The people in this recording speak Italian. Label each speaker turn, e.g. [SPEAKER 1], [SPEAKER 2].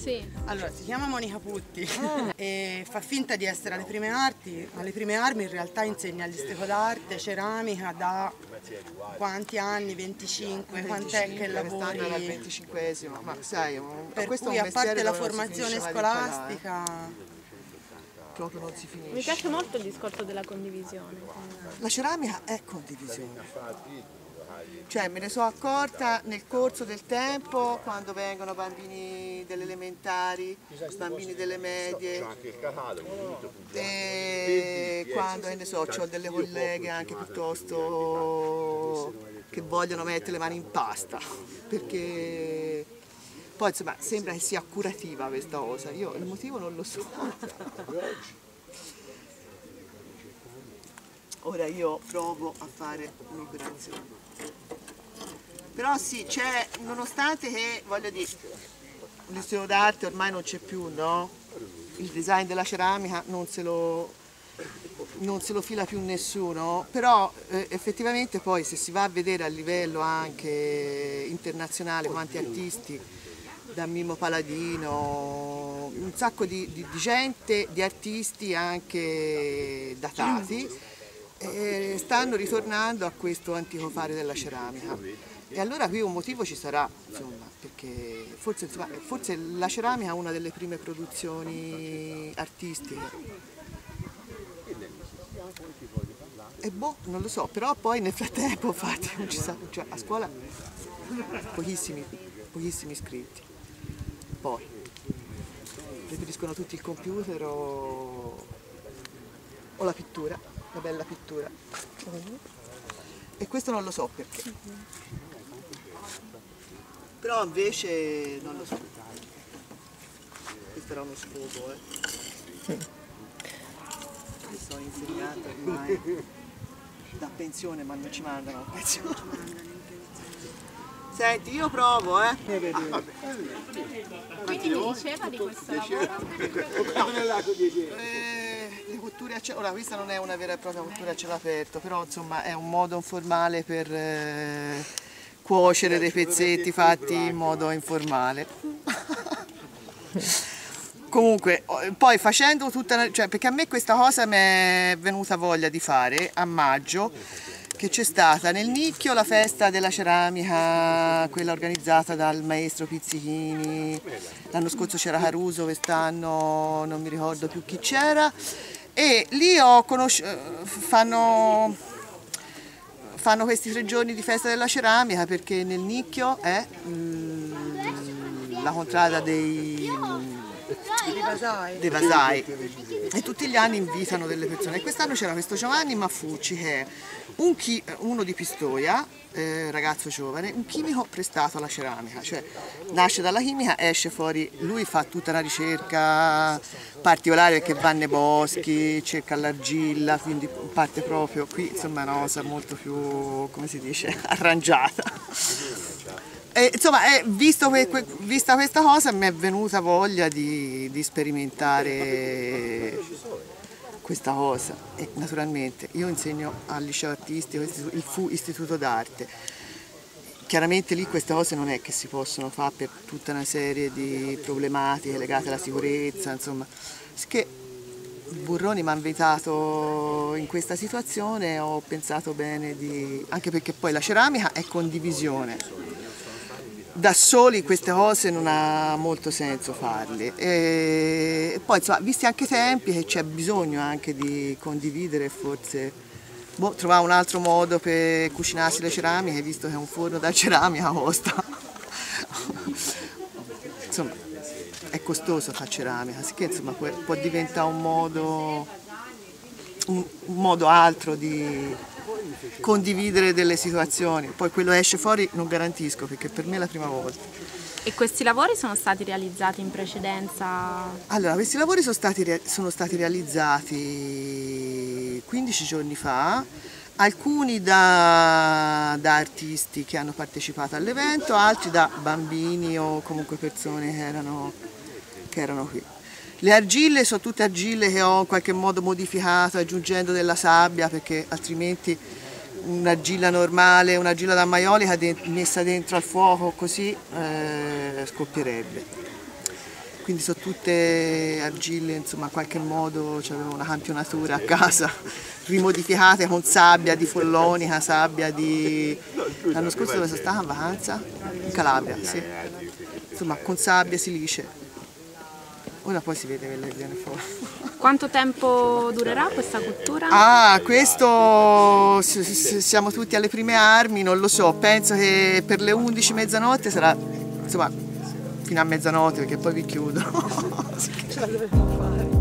[SPEAKER 1] Sì.
[SPEAKER 2] Allora, si chiama Monica Putti e fa finta di essere alle prime arti. Alle prime armi in realtà insegna listico d'arte, ceramica da quanti anni? 25? Quant'è che lavori?
[SPEAKER 3] Quest'anno era il 25esimo, ma sai,
[SPEAKER 2] Per
[SPEAKER 3] questo
[SPEAKER 2] cui
[SPEAKER 3] è un
[SPEAKER 2] a parte
[SPEAKER 3] mestiere
[SPEAKER 2] la
[SPEAKER 3] dove non si
[SPEAKER 2] formazione
[SPEAKER 3] finisce mai di
[SPEAKER 2] scolastica...
[SPEAKER 3] imparare. Proprio non si finisce.
[SPEAKER 1] Mi piace molto il discorso della condivisione.
[SPEAKER 3] La ceramica è condivisione. Cioè me ne sono accorta nel corso del tempo quando vengono bambini delle elementari, bambini delle medie, e quando ne so, ho delle colleghe anche piuttosto che vogliono mettere le mani in pasta, perché poi insomma sembra che sia curativa questa cosa, io il motivo non lo so. Ora io provo a fare un'operazione. Però sì, c'è, nonostante che, voglio dire, l'istituto d'arte ormai non c'è più, no? Il design della ceramica non se lo fila più nessuno, però effettivamente poi se si va a vedere a livello anche internazionale quanti artisti, da Mimmo Paladino, un sacco di gente, di artisti anche datati, stanno ritornando a questo antico fare della ceramica. E allora qui un motivo ci sarà, insomma, perché forse la ceramica è una delle prime produzioni artistiche. E boh, non lo so, però poi nel frattempo infatti non ci sa, cioè, a scuola pochissimi iscritti. Poi preferiscono tutti il computer o la pittura, la bella pittura. E questo non lo so perché. Però invece non lo so. Questo era uno sfogo, Mi sono insegnata ormai da pensione, ma non ci mandano a pensione. Senti, io provo,
[SPEAKER 1] Quindi mi diceva di questo lavoro?
[SPEAKER 3] Le cotture a cielo, ora questa non è una vera e propria cottura a cielo aperto, però insomma è un modo informale per cuocere dei pezzetti fatti in modo informale. Comunque, poi facendo tutta, cioè, perché a me questa cosa mi è venuta voglia di fare a maggio, che c'è stata nel Nicchio la festa della ceramica, quella organizzata dal maestro Pizzichini, l'anno scorso c'era Caruso, quest'anno non mi ricordo più chi c'era, e lì fanno questi 3 giorni di festa della ceramica perché nel Nicchio è la contrada dei vasai e tutti gli anni invitano delle persone. E quest'anno c'era questo Giovanni Maffucci che è uno di Pistoia, ragazzo giovane, un chimico prestato alla ceramica, cioè nasce dalla chimica, esce fuori, lui fa tutta una ricerca particolare perché va nei boschi, cerca l'argilla, quindi parte proprio qui, insomma è una cosa molto più, come si dice, arrangiata. E, insomma, vista questa cosa mi è venuta voglia di sperimentare questa cosa e naturalmente io insegno al liceo artistico, il FU Istituto d'Arte. Chiaramente lì queste cose non è che si possono fare per tutta una serie di problematiche legate alla sicurezza, insomma, che Burroni mi ha invitato in questa situazione, ho pensato bene anche perché poi la ceramica è condivisione. Da soli queste cose non ha molto senso farle e poi insomma, visti anche i tempi che c'è bisogno anche di condividere e forse trovare un altro modo per cucinarsi le ceramiche visto che un forno da ceramica costa insomma è costoso fare ceramica, sicché insomma può diventare un modo altro di condividere delle situazioni, poi quello esce fuori non garantisco perché per me è la prima volta.
[SPEAKER 1] E questi lavori sono stati realizzati in precedenza?
[SPEAKER 3] Allora, questi lavori sono stati realizzati 15 giorni fa, alcuni da artisti che hanno partecipato all'evento, altri da bambini o comunque persone che erano qui. Le argille sono tutte argille che ho in qualche modo modificato aggiungendo della sabbia perché altrimenti un'argilla normale, un'argilla da maiolica messa dentro al fuoco così scoppierebbe. quindi sono tutte argille, insomma in qualche modo c'avevo una campionatura a casa, rimodificate con sabbia di follonica, sabbia di... L'anno scorso dove sono stata in vacanza? In Calabria, sì. Insomma con sabbia, silice. Ora poi si vede che viene fuori.
[SPEAKER 1] Quanto tempo durerà questa cottura?
[SPEAKER 3] Ah, questo siamo tutti alle prime armi, non lo so, penso che per le 11 mezzanotte sarà, insomma, fino a mezzanotte perché poi vi chiudo. Ce la dovremmo fare.